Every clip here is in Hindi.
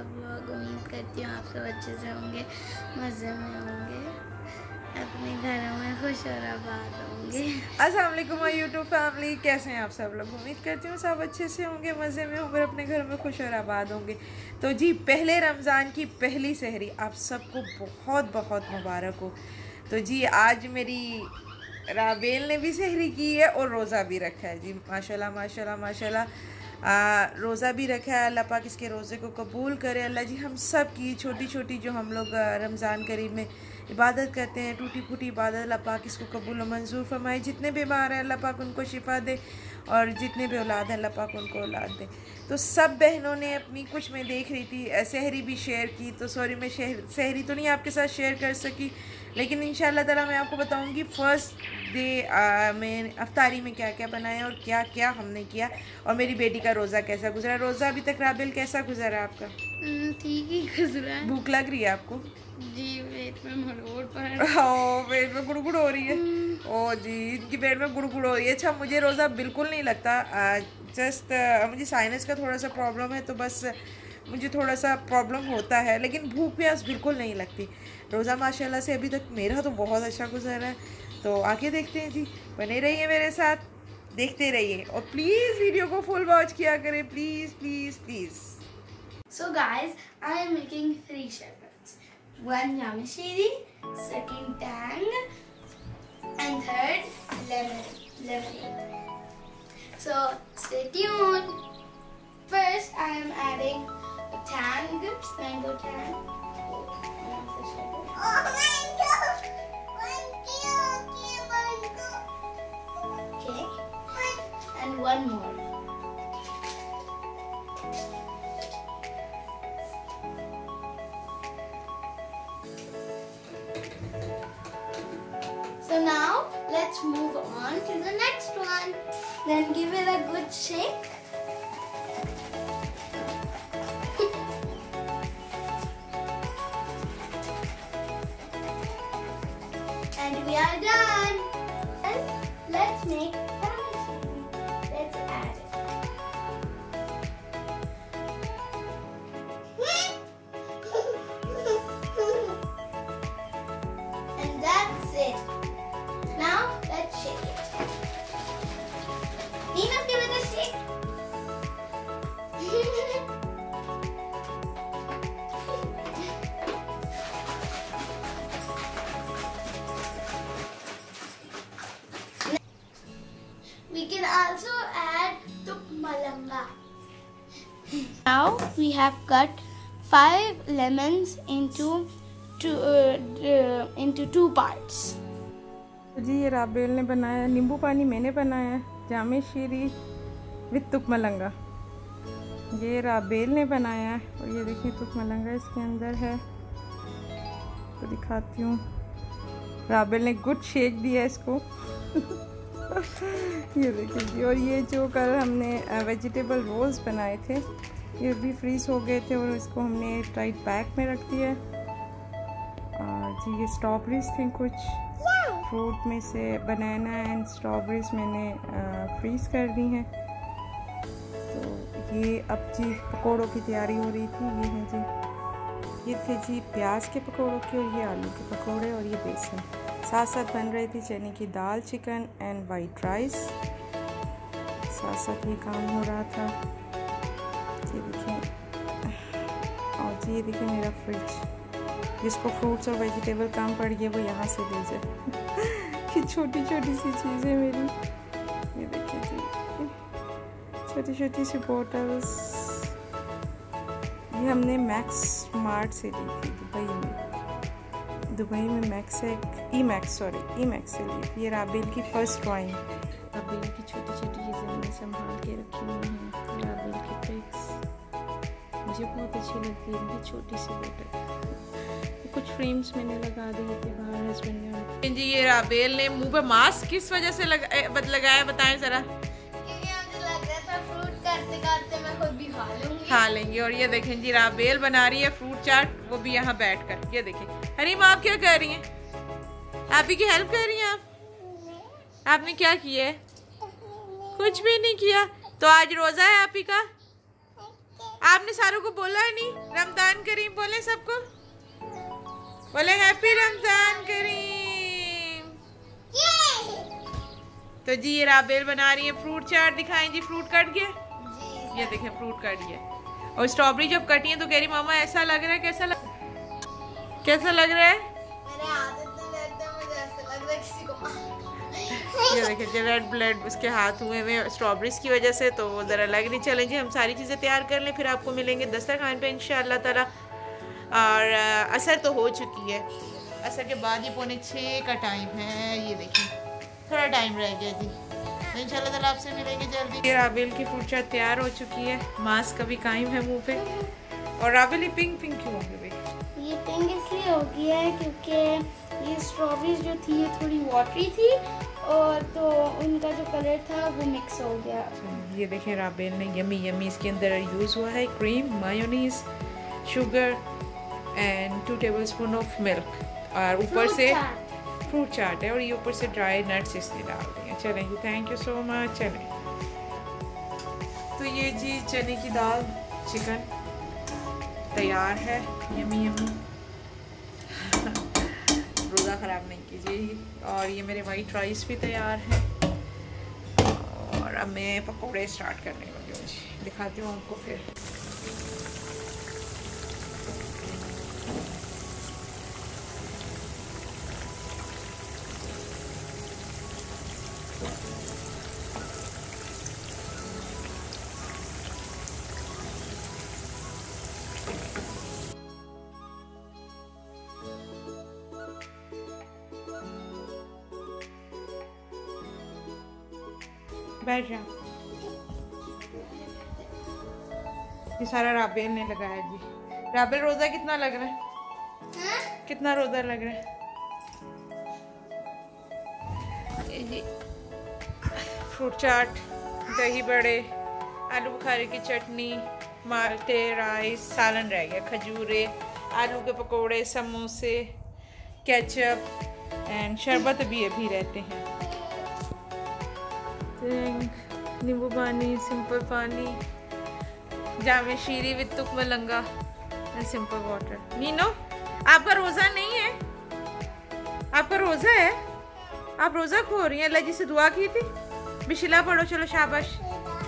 व्लॉग। उम्मीद करती हूँ आप सब अच्छे से होंगे, मज़े में होंगे, अपने घरों में खुश और आबाद होंगे। अस्सलाम वालेकुम यूट्यूब फैमिली, कैसे हैं आप सब लोग? उम्मीद करती हूँ सब अच्छे से होंगे, मज़े में होंगे, अपने घर में खुश और आबाद होंगे। तो जी, पहले रमज़ान की पहली सहरी आप सबको बहुत बहुत मुबारक हो। तो जी, आज मेरी राबेल ने भी सहरी की है और रोज़ा भी रखा है जी। माशाल्लाह माशाल्लाह माशाल्लाह। रोज़ा भी रखा है। अल्लाह पाक इसके रोज़े को कबूल करे। अल्लाह जी हम सब की छोटी छोटी जो हम लोग रमज़ान करीम में इबादत करते हैं, टूटी फूटी इबादत, अल्लाह पाक इसको कबूल और मंजूर फरमाए। जितने बीमार हैं अल्लाह पाक उनको शिफा दे, और जितने भी औलाद हैं अल्लाह पाक उनको औलाद दे। तो सब बहनों ने अपनी, कुछ मैं देख रही थी सहरी भी शेयर की, तो सॉरी मैं सहरी तो नहीं आपके साथ शेयर कर सकी, लेकिन इंशाल्लाह ताला मैं आपको बताऊंगी फर्स्ट डे में अफ्तारी में क्या क्या बनाया और क्या क्या हमने किया, और मेरी बेटी का रोज़ा कैसा गुजरा। रोज़ा अभी तक राबेल कैसा गुजरा आपका? ठीक ही गुजरा। भूख लग रही है आपको? जी, पेट में मरोड़ पड़ रही है। ओ, पेट में गुड़गुड़ हो रही है। ओ जी, इनकी पेट में गुड़गुड़ हो रही है। अच्छा, मुझे रोज़ा बिल्कुल नहीं लगता। जस्ट मुझे साइनस का थोड़ा सा प्रॉब्लम है, तो बस मुझे थोड़ा सा प्रॉब्लम होता है, लेकिन भूख प्यास बिल्कुल नहीं लगती। रोज़ा माशाल्लाह से अभी तक मेरा तो बहुत अच्छा गुजरा है। तो आके देखते हैं जी, बने रहिए मेरे साथ, देखते रहिए, और प्लीज़ वीडियो को फुल वॉच किया करें, please please please. So guys, I am making 3 sherbets. 1 Yamashiri, 2nd Tang, and 3rd lemonade. So stay tuned. First, I am adding Tang, mango Tang. Oh, mango! Okay, and 1 more. So now let's move on to the next one. Then give it a good shake. And we are done. And let's make Yamashiri. Let's add it. And that's it. Now let's shake it. Nina, give it a shake. We can also add tukmalanga. Now we have cut 5 lemons into two parts. जी, ये राबेल ने बनाया, नींबू पानी मैंने बनाया, जामे शीरी विद तुकमलंगा ये राबेल ने बनाया है। और ये देखिए तुकमलंगा इसके अंदर है, तो दिखाती हूँ। राबेल ने गुड शेक दिया इसको। ये देखिए जी। और ये जो कल हमने वेजिटेबल रोल्स बनाए थे, ये भी फ्रीज हो गए थे, और इसको हमने टाइट पैक में रख दिया है। और जी, ये स्ट्रॉबेरीज थी, कुछ फ्रूट में से बनाना एंड स्ट्रॉबेरीज मैंने फ्रीज़ कर दी हैं। तो ये अब जी पकोड़ों की तैयारी हो रही थी। ये हैं जी, ये थे जी प्याज के पकोड़ों के, और ये आलू के पकोड़े, और ये बेसन। साथ साथ बन रही थी चने की दाल, चिकन एंड वाइट राइस। साथ साथ ये काम हो रहा था। ये देखें, और जी ये देखिए मेरा फ्रिज, जिसको फ्रूट्स और वेजिटेबल कम पड़ गए वो यहाँ से ले जाए। ये छोटी छोटी सी चीज़ें मेरी, ये देखिए जी, छोटी छोटी सी बोटल्स। ये हमने मैक्स स्मार्ट से ली थी दुबई में मैक्स है, ई मैक्स से ली थी। ये राबेल की फर्स्ट वाइन। राबेल की छोटी छोटी चीज़ें हमने संभाल के रखी हुई हैं। राबेल की पिक्स मुझे बहुत अच्छी लगती है, इनकी छोटी सी बोतल। कुछ फ्रेम्स मैंने लगा दिए थे बाहर हस्बैंड ने। जी, ये राबेल ने मुंह पे मास्क किस वजह से लगाया, बताएं जरा। क्योंकि मुझे लग रहा था फ्रूट काटते काटते मैं खुद भी खा लेंगी। और ये देखें जी, राबेल बना रही है फ्रूट चाट, वो भी यहाँ बैठकर। ये देखें। हरीम, आप क्या कर रही हैं? आप ही की हेल्प कर रही हैं आप? आपने क्या किया है? कुछ भी नहीं किया। तो आज रोजा है आप ही का? आपने सारों को बोला है नहीं रमजान करीम बोले सबको, बोले हैप्पी रमजान करीम। तो जी ये राबेल बना रही है फ्रूट चाट, दिखाएं जी। फ्रूट कट गया, ये देखें फ्रूट कट गया। और स्ट्रॉबेरी जब कटी है तो कह रही मामा ऐसा लग रहा है, कैसा लग रहा है? मेरे हाथ इतने दर्द है, मुझे ऐसा लग रहा है किसी को ये देखिए रेड ब्लड उसके हाथ हुए में स्ट्रॉबेरीज की वजह से, तो वो ज़रा लग नहीं। चलें जी हम सारी चीज़ें तैयार कर लें, फिर आपको मिलेंगे दस्तरखान पे इंशाअल्लाह ताला। और असर तो हो चुकी है, असर के बाद ये 5:45 का टाइम है। ये देखिए थोड़ा टाइम रह गया जी, तो इंशाल्लाह ताला आपसे मिलेंगे जल्दी। ये राबेल की फ्रूट चाट तैयार हो चुकी है, मास्क अभी कायम है मुँह पे। और राबेल ये पिंक पिंक क्यों हो गई? ये पिंक इसलिए हो गया है क्योंकि ये स्ट्रॉबेरीज जो थी ये थोड़ी वाटरी थी, और तो उनका जो कलर था वो मिक्स हो गया। ये देखें राबेल ने यमी यमी इसके अंदर यूज़ हुआ है cream, mayonnaise, sugar and 2 tablespoon of milk, और ऊपर से फ्रूट चाट है, और ये ऊपर से ड्राई नट्स इसने डाल दिए। चलें जी, थैंक यू सो मच। चलें तो ये जी चने की दाल चिकन तैयार है, यमी यमी। रोज़ा ख़राब नहीं कीजिए। और ये मेरे वाइट राइस भी तैयार है, और अब मैं पकौड़े स्टार्ट करने वाली हूँ जी, दिखाती हूँ आपको फिर। बैठ जा। ये सारा राबेल ने लगाया जी। राबेल रोजा कितना लग रहा है? कितना रोजा लग रहा है? ये जी फ्रूट चाट, दही बड़े, आलू बुखारे की चटनी, माल्टे, राइस, सालन रह गया, खजूरे, आलू के पकोड़े, समोसे, केचप एंड शरबत भी अभी रहते हैं। नींबू पानी, सिंपल पानी, जामे शीरी विद तुक मलंगा एंड सिंपल वाटर। नीनो आपका रोज़ा नहीं है? आपका रोज़ा है? आप रोज़ा खो रही हैं? अल्लाह जी से दुआ की थी? बिस्मिल्लाह पढ़ो, चलो शाबाश।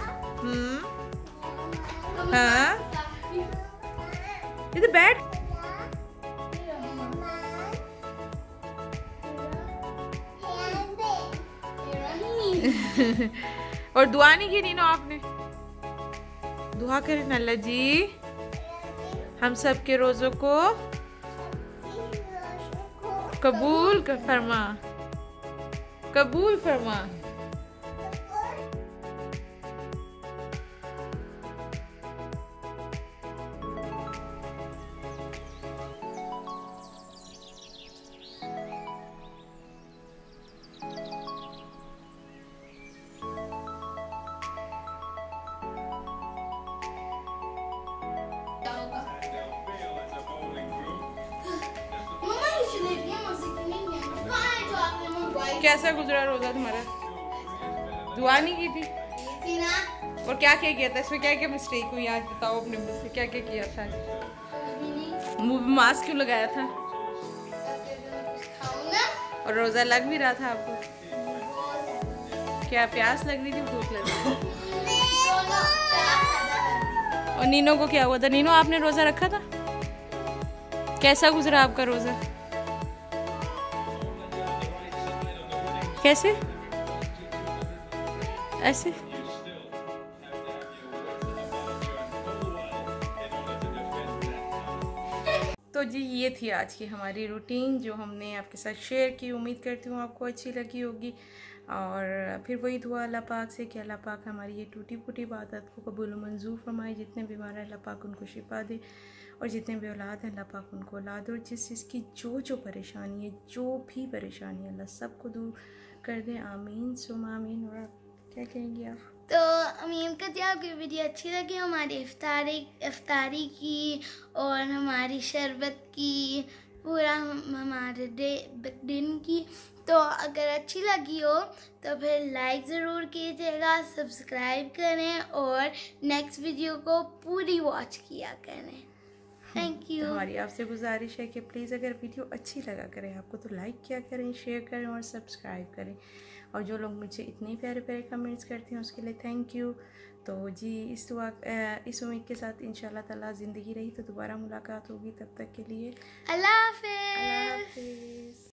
हाँ इधर बैठ। और दुआ नहीं की नीनो आपने? दुआ करें अल्लाह जी हम सब के रोज़ों को कबूल फरमा, कबूल फरमा। कैसा गुजरा रोजा तुम्हारा? दुआ नहीं की थी ना? और क्या क्या किया था इसमें? क्या क्या मिस्टेक हुई आज बताओ अपने मुझ से, क्या क्या किया था? मुंह में मास्क क्यों लगाया था? और रोजा लग भी रहा था आपको? क्या प्यास लग रही थी, भूख लग रही थी? और नीनो को क्या हुआ था? नीनो आपने रोजा रखा था? कैसा गुजरा आपका रोजा? कैसे? ऐसे? तो जी ये थी आज की हमारी रूटीन जो हमने आपके साथ शेयर की। उम्मीद करती हूँ आपको अच्छी लगी होगी। और फिर वही दुआ अल्लाह पाक से कि अल्लाह पाक हमारी ये टूटी फूटी इबादत को कबूल मंजूर फरमाए। जितने बीमार हैं अल्लाह पाक उनको शिफा दे, और जितने भी औलाद हैं अल्लाह पाक उनको औलाद, और जिस जिसकी जो परेशानी है, जो भी परेशानी है, अल्लाह सबको दूर कर दे। आमीन सुम आमीन। और आप क्या कहेंगी आप? तो उम्मीद करती हूँ आपकी वीडियो अच्छी लगी, हमारी इफ्तारी की और हमारी शरबत की, पूरा हमारे दिन की। तो अगर अच्छी लगी हो तो फिर लाइक ज़रूर कीजिएगा, सब्सक्राइब करें और नेक्स्ट वीडियो को पूरी वॉच किया करें। Thank you. हमारी आपसे गुजारिश है कि प्लीज़ अगर वीडियो अच्छी लगा करें आपको तो लाइक किया करें, शेयर करें और सब्सक्राइब करें। और जो लोग मुझे इतने प्यारे प्यारे कमेंट्स करते हैं उसके लिए थैंक यू। तो जी इस उम्मीद के साथ इंशाल्लाह ताला ज़िंदगी रही तो दोबारा मुलाकात होगी। तब तक के लिए अल्लाह अल्लाह हाफ़िज़। हाफ़िज़।